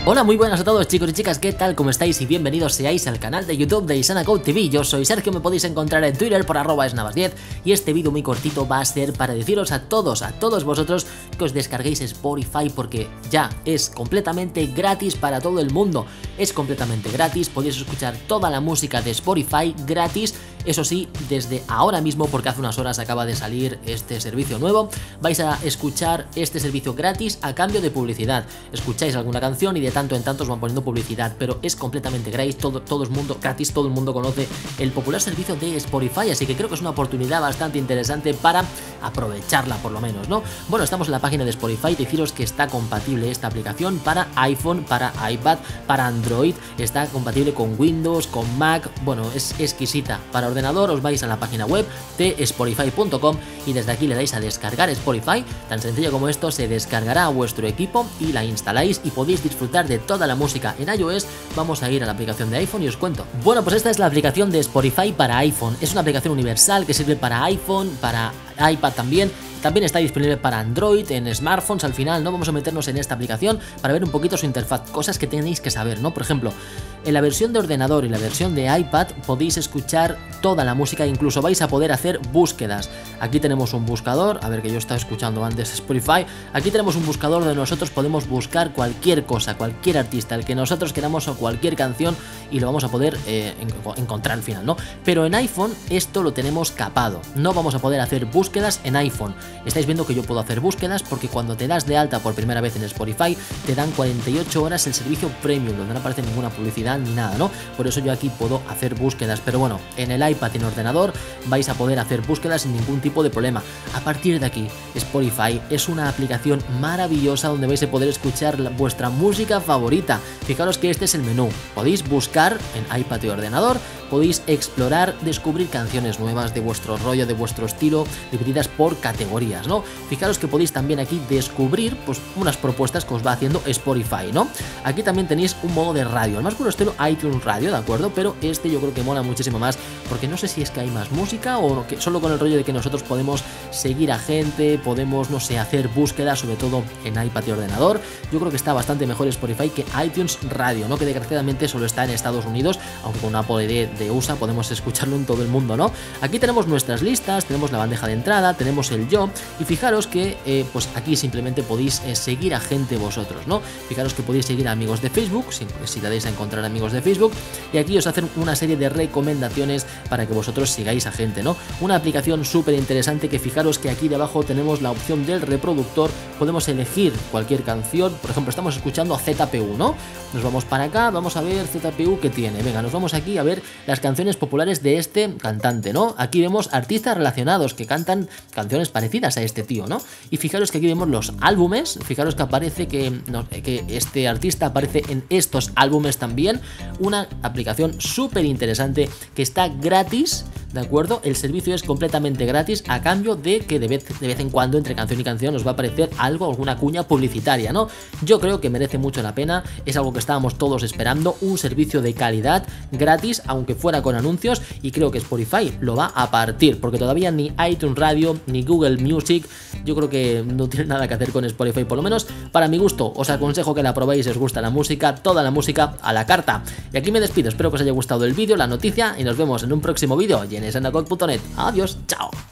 Hola, muy buenas a todos chicos y chicas, ¿qué tal? ¿Cómo estáis? Y bienvenidos seáis al canal de YouTube de Isanacode TV. Yo soy Sergio, me podéis encontrar en Twitter por @snavas10 y este vídeo muy cortito va a ser para deciros a todos vosotros que os descarguéis Spotify porque ya es completamente gratis para todo el mundo. Es completamente gratis, podéis escuchar toda la música de Spotify gratis. Eso sí, desde ahora mismo, porque hace unas horas acaba de salir este servicio nuevo, vais a escuchar este servicio gratis a cambio de publicidad. Escucháis alguna canción y de tanto en tanto os van poniendo publicidad, pero es completamente gratis, todo el mundo gratis, todo el mundo conoce el popular servicio de Spotify, así que creo que es una oportunidad bastante interesante para aprovecharla por lo menos, ¿no? Bueno, estamos en la página de Spotify, deciros que está compatible esta aplicación para iPhone, para iPad, para Android, está compatible con Windows, con Mac, bueno, es exquisita. Para ordenador os vais a la página web de spotify.com y desde aquí le dais a descargar Spotify, tan sencillo como esto, se descargará a vuestro equipo y la instaláis y podéis disfrutar de toda la música en iOS. Vamos a ir a la aplicación de iPhone y os cuento. Bueno, pues esta es la aplicación de Spotify para iPhone, es una aplicación universal que sirve para iPhone, para iPad también. También está disponible para Android, en smartphones. Al final no vamos a meternos en esta aplicación para ver un poquito su interfaz, cosas que tenéis que saber, ¿no? Por ejemplo, en la versión de ordenador y la versión de iPad podéis escuchar toda la música, incluso vais a poder hacer búsquedas. Aquí tenemos un buscador, a ver que yo estaba escuchando antes Spotify, aquí tenemos un buscador donde nosotros podemos buscar cualquier cosa, cualquier artista, el que nosotros queramos o cualquier canción y lo vamos a poder encontrar al final, ¿no? Pero en iPhone esto lo tenemos capado, no vamos a poder hacer búsquedas en iPhone. Estáis viendo que yo puedo hacer búsquedas porque cuando te das de alta por primera vez en Spotify te dan 48 horas el servicio premium, donde no aparece ninguna publicidad ni nada, ¿no? Por eso yo aquí puedo hacer búsquedas, pero bueno, en el iPad y en ordenador vais a poder hacer búsquedas sin ningún tipo de problema. A partir de aquí, Spotify es una aplicación maravillosa donde vais a poder escuchar vuestra música favorita. Fijaros que este es el menú, podéis buscar en iPad y ordenador, podéis explorar, descubrir canciones nuevas de vuestro rollo, de vuestro estilo, divididas por categorías, ¿no? Fijaros que podéis también aquí descubrir pues unas propuestas que os va haciendo Spotify, ¿no? Aquí también tenéis un modo de radio, el más puro estilo iTunes Radio, ¿de acuerdo? Pero este yo creo que mola muchísimo más porque no sé si es que hay más música o que solo con el rollo de que nosotros podemos seguir a gente, podemos, no sé, hacer búsquedas, sobre todo en iPad y ordenador. Yo creo que está bastante mejor Spotify que iTunes Radio, ¿no? Que desgraciadamente solo está en Estados Unidos, aunque con Apple de USA podemos escucharlo en todo el mundo, ¿no? Aquí tenemos nuestras listas, tenemos la bandeja de entrada, tenemos el yo y fijaros que pues aquí simplemente podéis seguir a gente vosotros, ¿no? Fijaros que podéis seguir a amigos de Facebook, si le dais a encontrar amigos de Facebook, y aquí os hacen una serie de recomendaciones para que vosotros sigáis a gente, ¿no? Una aplicación súper interesante que fijaros que aquí debajo tenemos la opción del reproductor, podemos elegir cualquier canción, por ejemplo estamos escuchando a ZPU, ¿no? Nos vamos para acá, vamos a ver ZPU que tiene, venga, nos vamos aquí a ver las canciones populares de este cantante, ¿no? Aquí vemos artistas relacionados que cantan canciones parecidas a este tío, ¿no? Y fijaros que aquí vemos los álbumes, fijaros que aparece que este artista aparece en estos álbumes también, una aplicación súper interesante que está gratis, ¿de acuerdo? El servicio es completamente gratis a cambio de que de vez en cuando entre canción y canción os va a aparecer algo, alguna cuña publicitaria, ¿no? Yo creo que merece mucho la pena, es algo que estábamos todos esperando, un servicio de calidad gratis, aunque fuera con anuncios, y creo que Spotify lo va a partir, porque todavía ni iTunes Radio ni Google Music, yo creo que no tiene nada que hacer con Spotify, por lo menos para mi gusto. Os aconsejo que la probéis si os gusta la música, toda la música a la carta. Y aquí me despido, espero que os haya gustado el vídeo, la noticia, y nos vemos en un próximo vídeo y en isanacode.net. Adiós, chao.